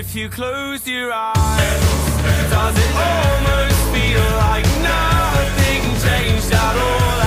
if you close your eyes? Does it almost feel like nothing changed at all?